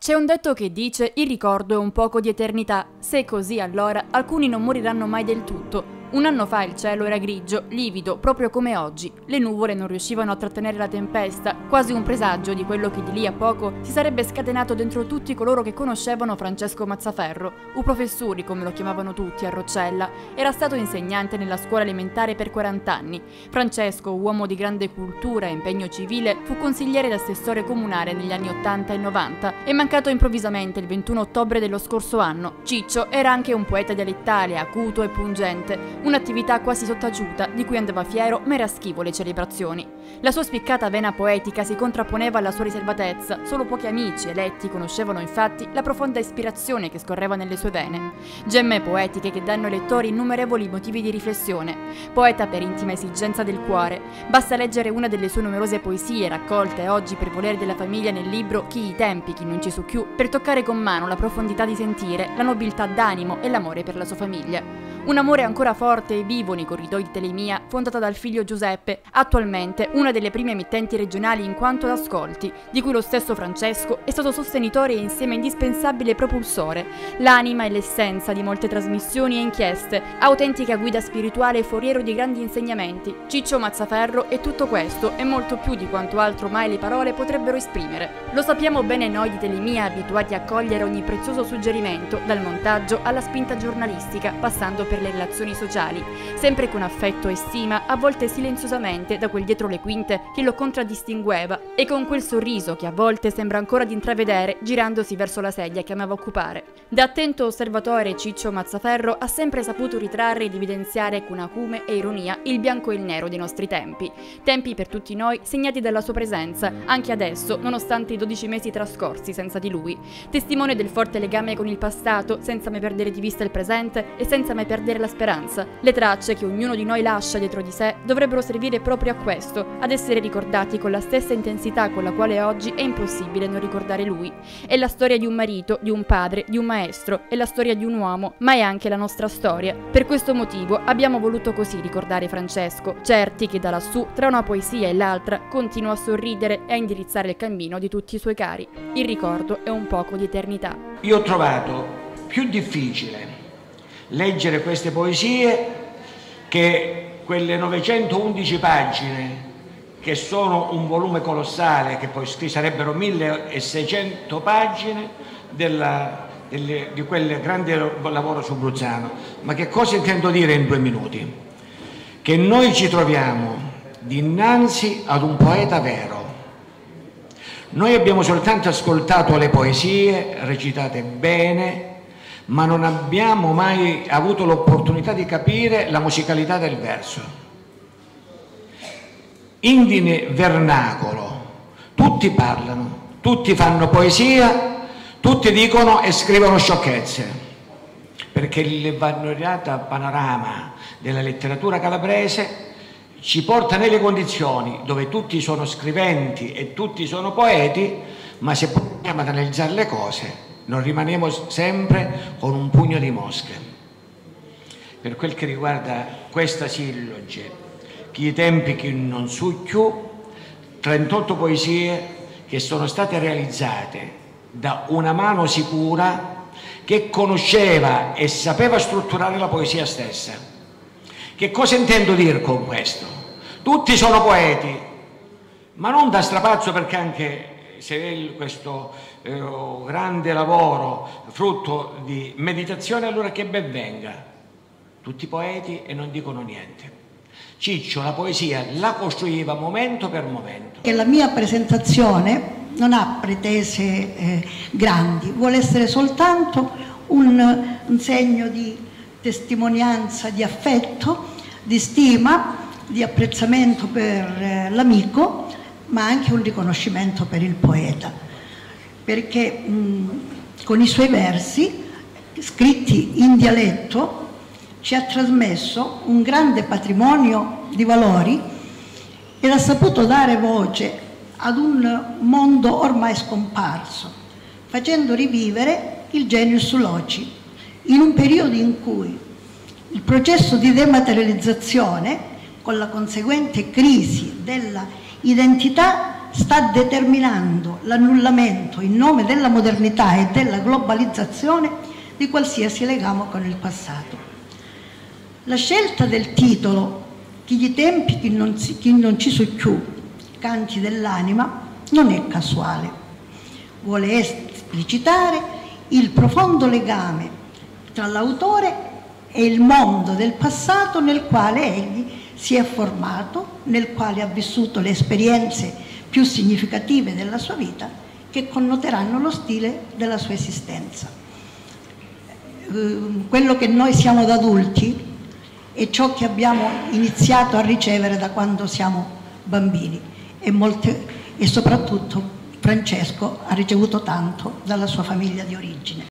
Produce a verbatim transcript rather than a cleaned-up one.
C'è un detto che dice: il ricordo è un poco di eternità. Se è così, allora alcuni non moriranno mai del tutto. Un anno fa il cielo era grigio, livido, proprio come oggi. Le nuvole non riuscivano a trattenere la tempesta, quasi un presagio di quello che di lì a poco si sarebbe scatenato dentro tutti coloro che conoscevano Francesco Mazzaferro, u professori come lo chiamavano tutti a Roccella. Era stato insegnante nella scuola elementare per quaranta anni. Francesco, uomo di grande cultura e impegno civile, fu consigliere ed assessore comunale negli anni ottanta e novanta. È mancato improvvisamente il ventuno ottobre dello scorso anno. Ciccio era anche un poeta dialettale, acuto e pungente. Un'attività quasi sottaciuta, di cui andava fiero ma era schivo alle celebrazioni. La sua spiccata vena poetica si contrapponeva alla sua riservatezza. Solo pochi amici eletti conoscevano infatti la profonda ispirazione che scorreva nelle sue vene. Gemme poetiche che danno ai lettori innumerevoli motivi di riflessione. Poeta per intima esigenza del cuore. Basta leggere una delle sue numerose poesie raccolte oggi per volere della famiglia nel libro Chi i tempi, chi non ci su più, per toccare con mano la profondità di sentire, la nobiltà d'animo e l'amore per la sua famiglia. Un amore ancora forte e vivo nei corridoi di Telemia, fondata dal figlio Giuseppe, attualmente una delle prime emittenti regionali in quanto ad ascolti, di cui lo stesso Francesco è stato sostenitore e insieme indispensabile propulsore, l'anima e l'essenza di molte trasmissioni e inchieste, autentica guida spirituale e foriero di grandi insegnamenti. Ciccio Mazzaferro è tutto questo e molto più di quanto altro mai le parole potrebbero esprimere. Lo sappiamo bene noi di Telemia, abituati a cogliere ogni prezioso suggerimento, dal montaggio alla spinta giornalistica, passando per per le relazioni sociali, sempre con affetto e stima, a volte silenziosamente da quel dietro le quinte che lo contraddistingueva e con quel sorriso che a volte sembra ancora di intravedere girandosi verso la sedia che amava occupare. Da attento osservatore, Ciccio Mazzaferro ha sempre saputo ritrarre ed evidenziare con acume e ironia il bianco e il nero dei nostri tempi, tempi per tutti noi segnati dalla sua presenza, anche adesso, nonostante i dodici mesi trascorsi senza di lui, testimone del forte legame con il passato, senza mai perdere di vista il presente e senza mai perdere la speranza. Le tracce che ognuno di noi lascia dietro di sé dovrebbero servire proprio a questo, ad essere ricordati con la stessa intensità con la quale oggi è impossibile non ricordare lui. È la storia di un marito, di un padre, di un maestro, è la storia di un uomo, ma è anche la nostra storia. Per questo motivo abbiamo voluto così ricordare Francesco, certi che da lassù, tra una poesia e l'altra, continua a sorridere e a indirizzare il cammino di tutti i suoi cari. Il ricordo è un poco di eternità. Io ho trovato più difficile leggere queste poesie che quelle novecentoundici pagine che sono un volume colossale, che poi sarebbero milleseicento pagine della, delle, di quel grande lavoro su Bruzzano. Ma che cosa intendo dire in due minuti? Che noi ci troviamo dinanzi ad un poeta vero. Noi abbiamo soltanto ascoltato le poesie recitate bene, ma non abbiamo mai avuto l'opportunità di capire la musicalità del verso. Indine vernacolo, tutti parlano, tutti fanno poesia, tutti dicono e scrivono sciocchezze, perché il variegata panorama della letteratura calabrese ci porta nelle condizioni dove tutti sono scriventi e tutti sono poeti, ma se proviamo ad analizzare le cose non rimaniamo sempre con un pugno di mosche. Per quel che riguarda questa silloge, chi i tempi chi non su più, trentotto poesie che sono state realizzate da una mano sicura che conosceva e sapeva strutturare la poesia stessa. Che cosa intendo dire con questo? Tutti sono poeti, ma non da strapazzo, perché anche se questo eh, grande lavoro frutto di meditazione, allora che ben venga. Tutti poeti e non dicono niente. Ciccio la poesia la costruiva momento per momento. E la mia presentazione non ha pretese eh, grandi, vuole essere soltanto un, un segno di testimonianza, di affetto, di stima, di apprezzamento per eh, l'amico, ma anche un riconoscimento per il poeta, perché mh, con i suoi versi, scritti in dialetto, ci ha trasmesso un grande patrimonio di valori ed ha saputo dare voce ad un mondo ormai scomparso, facendo rivivere il genius loci, in un periodo in cui il processo di dematerializzazione, con la conseguente crisi della identità, sta determinando l'annullamento in nome della modernità e della globalizzazione di qualsiasi legame con il passato. La scelta del titolo «Chi gli tempi, chi non, si, chi non ci so più, canti dell'anima» non è casuale. Vuole esplicitare il profondo legame tra l'autore e il mondo del passato nel quale egli si è formato, nel quale ha vissuto le esperienze più significative della sua vita, che connoteranno lo stile della sua esistenza. Quello che noi siamo da adulti è ciò che abbiamo iniziato a ricevere da quando siamo bambini, e, molte, e soprattutto Francesco ha ricevuto tanto dalla sua famiglia di origine.